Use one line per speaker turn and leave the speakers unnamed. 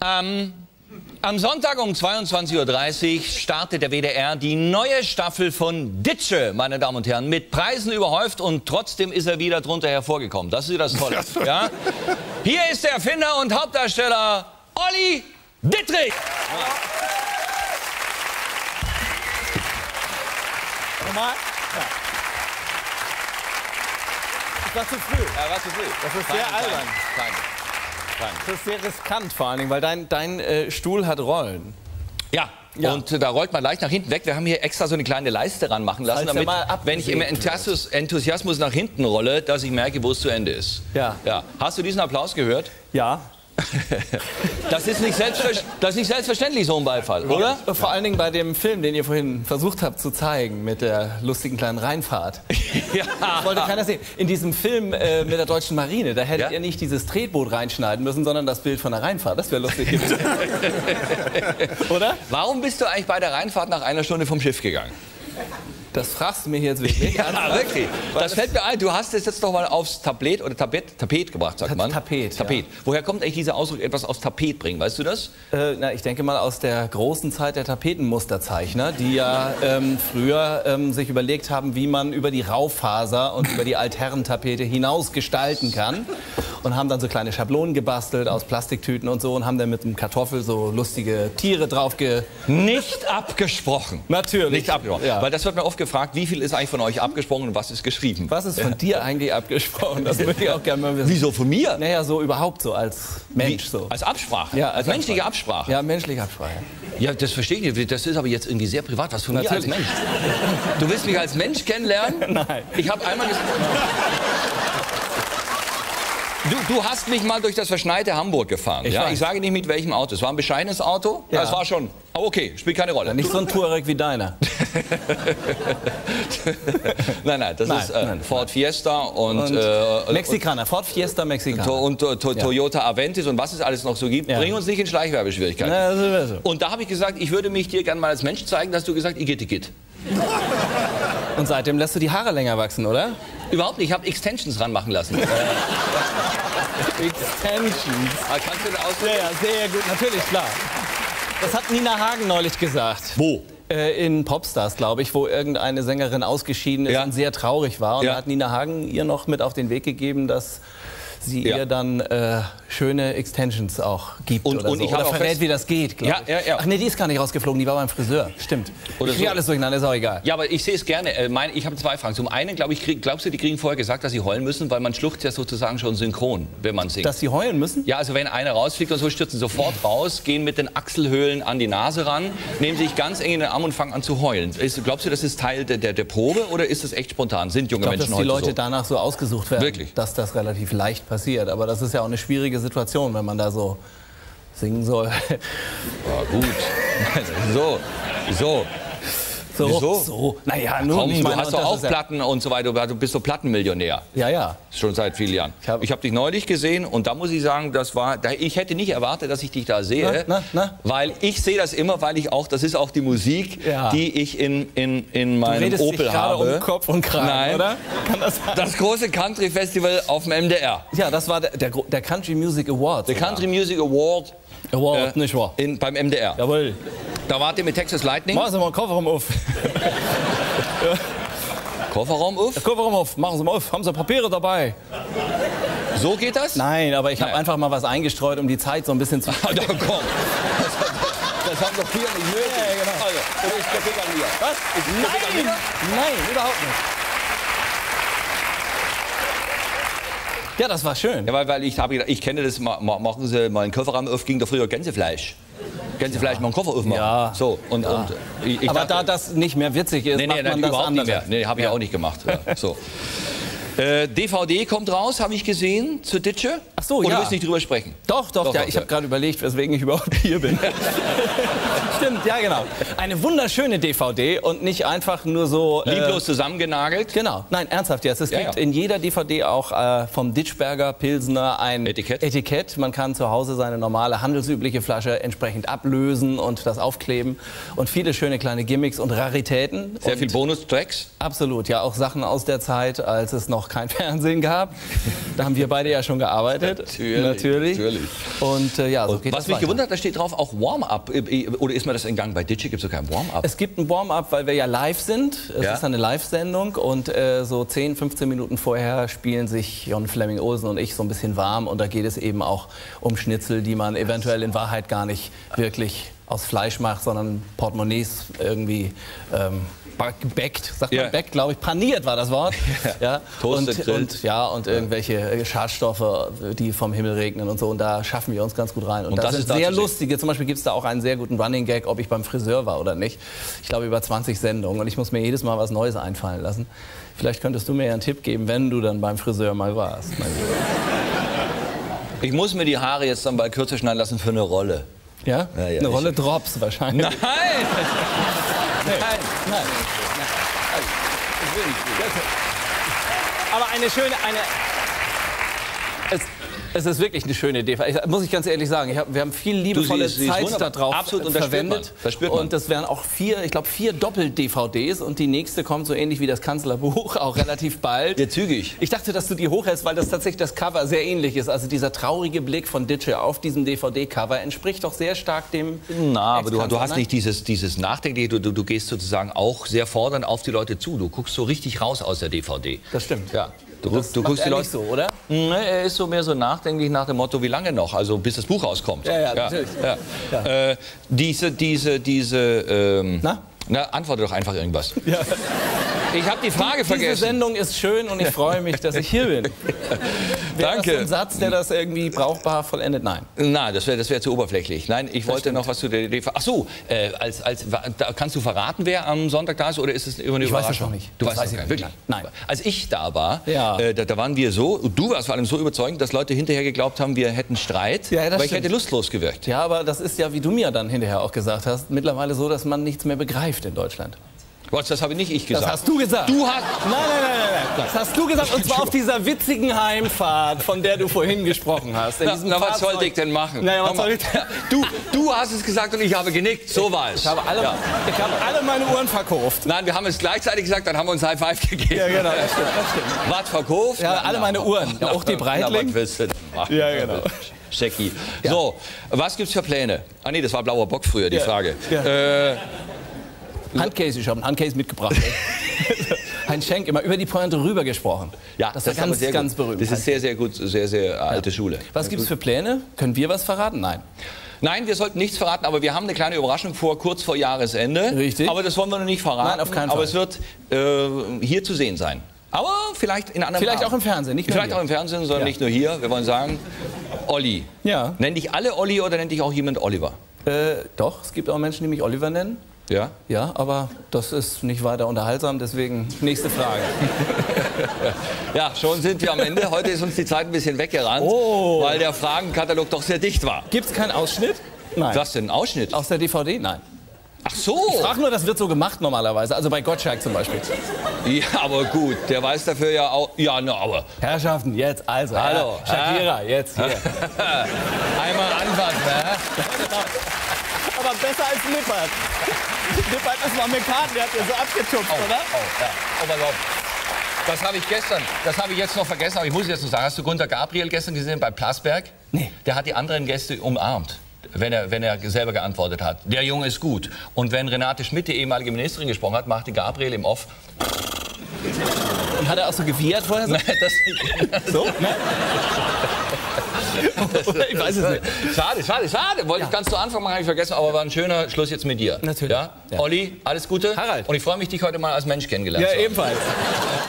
Am Sonntag um 22:30 Uhr startet der WDR die neue Staffel von Ditsche, meine Damen und Herren, mit Preisen überhäuft und trotzdem ist er wieder drunter hervorgekommen. Das ist wieder das Tolle. Ja? Hier ist der Erfinder und Hauptdarsteller Olli Dittrich.
Nochmal? Ja. Das war zu früh.
Er war zu früh.
Das ist sehr albern. Das ist sehr riskant vor allen Dingen, weil dein Stuhl hat Rollen.
Ja. Und da rollt man leicht nach hinten weg. Wir haben hier extra so eine kleine Leiste ranmachen lassen, damit, wenn ich im Enthusiasmus nach hinten rolle, dass ich merke, wo es zu Ende ist.
Ja.
Hast du diesen Applaus gehört?
Ja.
Das ist nicht selbstverständlich, so ein Beifall, oder?
Vor allen Dingen bei dem Film, den ihr vorhin versucht habt zu zeigen, mit der lustigen kleinen Rheinfahrt.
Ja.
Das wollte keiner sehen. In diesem Film mit der deutschen Marine, da hättet ihr nicht dieses Tretboot reinschneiden müssen, sondern das Bild von der Rheinfahrt. Das wäre lustig gewesen. Oder?
Warum bist du eigentlich bei der Rheinfahrt nach einer Stunde vom Schiff gegangen?
Das fragst du mir jetzt wirklich.
Ja, wirklich. Das fällt mir ein. Du hast es jetzt doch mal aufs Tablet oder Tapet gebracht, sagt man.
Tapet.
Ja. Woher kommt eigentlich dieser Ausdruck, etwas aufs Tapet bringen? Weißt du das?
Ich denke mal aus der großen Zeit der Tapetenmusterzeichner, die ja früher sich überlegt haben, wie man über die Raufaser und über die Altherrentapete hinaus gestalten kann. Und haben dann so kleine Schablonen gebastelt aus Plastiktüten und so und haben dann mit einem Kartoffel so lustige Tiere drauf
Nicht abgesprochen.
Natürlich.
Nicht abgesprochen.
Ja.
Weil das wird mir oft gefragt, wie viel ist eigentlich von euch abgesprochen und was ist geschrieben?
Was ist von dir eigentlich abgesprochen? Das würde ich auch gerne mal wissen.
Wieso von mir?
Naja, so überhaupt so als Mensch. So.
Als Absprache?
Ja,
als menschliche Absprache?
Ja, menschliche Absprache.
Ja, das verstehe ich nicht. Das ist aber jetzt irgendwie sehr privat. Was von mir als Mensch? Du willst mich als Mensch kennenlernen?
Nein.
Ich habe einmal gesagt... Du hast mich mal durch das verschneite Hamburg gefahren. Ich sage nicht mit welchem Auto. Es war ein bescheidenes Auto. Ja. Das war schon. Aber okay, spielt keine Rolle.
Ja, nicht so ein Touareg wie deiner.
Nein, das ist Ford Fiesta und
Mexikaner. Ford Fiesta Mexikaner.
Und Toyota Aventis und was es alles noch so gibt. Ja. Bring uns nicht in Schleichwerbeschwierigkeiten.
Ja,
und da habe ich gesagt, ich würde mich dir gerne mal als Mensch zeigen. Da hast du gesagt, Igitt.
Und seitdem lässt du die Haare länger wachsen, oder?
Überhaupt nicht. Ich habe Extensions ranmachen lassen.
Extensions.
Kannst du das ausdrücken?
Ja, sehr gut. Natürlich, klar. Das hat Nina Hagen neulich gesagt.
Wo?
In Popstars, glaube ich, wo irgendeine Sängerin ausgeschieden ist und sehr traurig war. Und da hat Nina Hagen ihr noch mit auf den Weg gegeben, dass sie ihr dann schöne Extensions auch gibt oder so. Oder verrät, wie das geht, glaube ich. Ach nee, die ist gar nicht rausgeflogen, die war beim Friseur. Stimmt. Ich kriege alles durcheinander, ist auch egal.
Ja, aber ich sehe es gerne. Ich habe zwei Fragen. Zum einen, glaubst du, die kriegen vorher gesagt, dass sie heulen müssen? Weil man schluchzt ja sozusagen schon synchron, wenn man singt.
Dass sie heulen müssen?
Ja, also wenn einer rausfliegt und so, stürzen sofort raus, gehen mit den Achselhöhlen an die Nase ran, nehmen sich ganz eng in den Arm und fangen an zu heulen. Glaubst du, das ist Teil der Probe oder ist das echt spontan? Sind junge Menschen heute so?
Ich glaube, dass die Leute danach so ausgesucht werden, dass das relativ leicht passiert. Aber das ist ja auch eine schwierige Situation, wenn man da so singen soll.
Ja, gut. Wieso?
So. Naja, nur.
Komm, du hast doch auch Platten und so weiter. Du bist so Plattenmillionär.
Ja.
Schon seit vielen Jahren. Ich habe dich neulich gesehen und da muss ich sagen, ich hätte nicht erwartet, dass ich dich da sehe. Weil ich sehe das immer, das ist auch die Musik, die ich in meinem Opel habe.
Um Kopf und Kragen, oder?
Kann das sein? Das große Country Festival auf dem MDR.
Ja, das war der Country Music Award.
Der Country Music Award.
Nicht wahr?
Beim MDR.
Jawohl.
Da wart ihr mit Texas Lightning.
Machen Sie mal den Kofferraum auf.
Kofferraum auf?
Kofferraum auf. Machen Sie mal auf. Haben Sie Papiere dabei?
So geht das?
Nein, aber ich habe einfach mal was eingestreut, um die Zeit so ein bisschen zu...
Das haben doch hier nicht nötig.
Ja, genau.
Also, ist Kritik an mir.
Was? Nein, überhaupt nicht. Ja, das war schön.
Ja, weil ich kenne das, machen Sie mal einen Kofferraum auf, ging doch früher Gänsefleisch. Gänsefleisch mal einen Koffer aufmachen.
Ja.
So, ich
aber da das nicht mehr witzig ist, macht man das
überhaupt
anders.
Nicht mehr. Nee, habe ich auch nicht gemacht. Ja, so. DVD kommt raus, habe ich gesehen, zu Ditsche.
Ach so,
ja. Du willst nicht drüber sprechen?
Doch, ich habe gerade überlegt, weswegen ich überhaupt hier bin. Stimmt, ja genau. Eine wunderschöne DVD und nicht einfach nur so...
lieblos zusammengenagelt?
Genau. Nein, ernsthaft jetzt. Es gibt in jeder DVD auch vom Ditschberger Pilsner ein Etikett. Man kann zu Hause seine normale handelsübliche Flasche entsprechend ablösen und das aufkleben. Und viele schöne kleine Gimmicks und Raritäten.
Sehr viel Bonustracks?
Absolut, ja. Auch Sachen aus der Zeit, als es noch noch kein Fernsehen gab. Da haben wir beide ja schon gearbeitet. Natürlich. Und ja, so geht
was
das
mich
weiter.
gewundert hat, da steht drauf auch Warm-up. Oder ist mir das entgangen? Bei Ditsche gibt es doch kein Warm-up.
Es gibt ein Warm-up, weil wir ja live sind. Es ist eine Live-Sendung und so 10, 15 Minuten vorher spielen sich Jon Flemming-Olsen und ich so ein bisschen warm. Und da geht es eben auch um Schnitzel, die man eventuell in Wahrheit gar nicht wirklich aus Fleisch macht, sondern Portemonnaies irgendwie gebackt, sagt man backt, glaube ich, paniert war das Wort. Ja.
Toasted,
und irgendwelche Schadstoffe, die vom Himmel regnen und so. Und da schaffen wir uns ganz gut rein. Und das sind sehr lustige. Zum Beispiel gibt es da auch einen sehr guten Running Gag, ob ich beim Friseur war oder nicht. Ich glaube über 20 Sendungen und ich muss mir jedes Mal was Neues einfallen lassen. Vielleicht könntest du mir ja einen Tipp geben, wenn du dann beim Friseur mal warst.
Ich muss mir die Haare jetzt dann bald kürzer schneiden lassen für eine Rolle.
Ja? Eine Rolle Drops wahrscheinlich.
Nein! Nein.
Aber eine schöne, es ist wirklich eine schöne DVD. Muss ich ganz ehrlich sagen. Wir haben viel liebevolle Zeit da drauf verwendet.
Das spürt man.
Und das wären auch 4 Doppel-DVDs. Und die nächste kommt so ähnlich wie das Kanzlerbuch, auch relativ bald.
Ja, zügig.
Ich dachte, dass du die hochhältst, weil das tatsächlich das Cover sehr ähnlich ist. Also dieser traurige Blick von Ditsche auf diesem DVD-Cover entspricht doch sehr stark dem...
Na, aber du hast nicht dieses Nachdenkliche. Du gehst sozusagen auch sehr fordernd auf die Leute zu. Du guckst so richtig raus aus der DVD.
Das stimmt.
Ja. Du guckst
die Leute so, oder?
Ne, er ist so mehr so nachdenklich nach dem Motto, wie lange noch? Also bis das Buch rauskommt.
Ja, natürlich.
Ja. Na, antworte doch einfach irgendwas. Ja. Ich habe die Frage vergessen.
Diese Sendung ist schön und ich freue mich, dass ich hier bin.
Danke.
Das ein Satz, der das irgendwie brauchbar vollendet? Nein.
Nein, das wär zu oberflächlich. Nein, ich wollte noch was zu der DVD. Ach so, kannst du verraten, wer am Sonntag da ist, oder ist es über eine Überraschung?
Ich weiß es noch nicht.
Du weißt es nicht. Wirklich?
Nein.
Als ich da war,
ja.
Da waren wir so, und du warst vor allem so überzeugend, dass Leute hinterher geglaubt haben, wir hätten Streit, weil ich hätte lustlos gewirkt.
Ja, aber das ist ja, wie du mir dann hinterher auch gesagt hast, mittlerweile so, dass man nichts mehr begreift in Deutschland.
Das habe nicht ich gesagt.
Das hast du gesagt.
Du hast...
Nein. Das hast du gesagt, und zwar auf dieser witzigen Heimfahrt, von der du vorhin gesprochen hast.
Na, was sollte ich denn machen?
Naja, was soll ich
du hast es gesagt und ich habe genickt. So war es.
Ich habe alle meine Uhren verkauft.
Nein, wir haben es gleichzeitig gesagt, dann haben wir uns High Five gegeben.
Ja, genau, das stimmt.
Was verkauft?
Ja, alle meine Uhren. Auch die Breitling.
Was willst du denn machen?
Ja, genau.
Schecki. Ja. So, was gibt's für Pläne? Ah nee, das war blauer Bock früher, die Frage. Ja.
Handcase, ich habe einen Handcase mitgebracht. Heinz Schenk, immer über die Pointe rüber gesprochen.
Ja, das ist ganz berühmt. Das ist sehr gut, sehr alte Schule.
Was gibt es für Pläne? Können wir was verraten? Nein.
Nein, wir sollten nichts verraten, aber wir haben eine kleine Überraschung vor, kurz vor Jahresende.
Richtig.
Aber das wollen wir noch nicht verraten.
Nein, auf keinen Fall.
Aber es wird hier zu sehen sein. Aber vielleicht in anderen
Vielleicht auch im Fernsehen, nicht nur
vielleicht
hier.
Auch im Fernsehen, sondern nicht nur hier. Wir wollen sagen, Olli.
Ja.
Nennt dich alle Olli oder nennt dich auch jemand Oliver?
Doch, es gibt auch Menschen, die mich Oliver nennen.
Ja?
Ja, aber das ist nicht weiter unterhaltsam, deswegen nächste Frage.
Ja, schon sind wir am Ende. Heute ist uns die Zeit ein bisschen weggerannt, weil der Fragenkatalog doch sehr dicht war.
Gibt es keinen Ausschnitt? Nein.
Was denn, ein Ausschnitt?
Aus der DVD? Nein.
Ach so.
Ich frage nur, das wird so gemacht normalerweise, also bei Gottschalk zum Beispiel.
Ja, aber gut, der weiß dafür ja auch... Ja, na, aber...
Herrschaften, jetzt also.
Hallo.
Shakira, jetzt hier.
Einmal anfassen, ne?
Aber besser als Lippert. Lippert ist mal mit Karten, der hat ja so abgetupft, oder?
Ja. Oh mein Gott. Das habe ich jetzt noch vergessen, aber ich muss jetzt noch sagen, hast du Gunter Gabriel gestern gesehen bei Plasberg?
Nee.
Der hat die anderen Gäste umarmt, wenn er selber geantwortet hat. Der Junge ist gut. Und wenn Renate Schmidt, die ehemalige Ministerin, gesprochen hat, machte Gabriel im Off...
Und hat er auch so gewiehert vorher? So?
Nein, das nicht.
So? Ich weiß es nicht.
Schade. Wollte ich ganz zu Anfang machen, habe ich vergessen, aber war ein schöner Schluss jetzt mit dir.
Natürlich.
Ja? Olli, alles Gute.
Harald.
Und ich freue mich, dich heute mal als Mensch kennengelernt zu haben.
Ja, ebenfalls.